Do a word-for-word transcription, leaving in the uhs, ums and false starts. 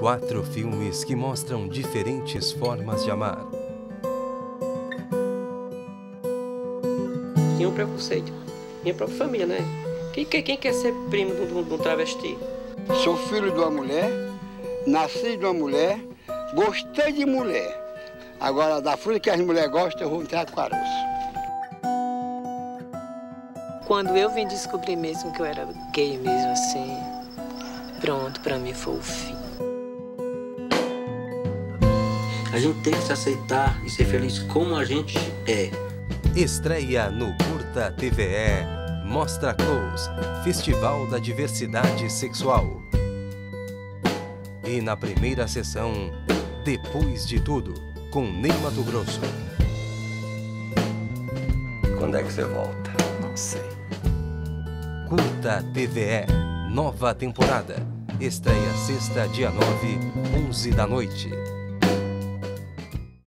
Quatro filmes que mostram diferentes formas de amar. Tinha um preconceito. Minha própria família, né? Quem, quem, quem quer ser primo de um, de um travesti? Sou filho de uma mulher, nasci de uma mulher, gostei de mulher. Agora, da fruta que as mulheres gostam, eu vou entrar com caroço. Quando eu vim descobrir mesmo que eu era gay mesmo, assim, pronto, pra mim foi o fim. A gente tem que se aceitar e ser feliz como a gente é. Estreia no Curta T V E Mostra Close, Festival da Diversidade Sexual. E na primeira sessão, Depois de Tudo, com Ney Matogrosso. Quando é que você volta? Não sei. Curta T V E, nova temporada. Estreia sexta, dia nove, onze da noite.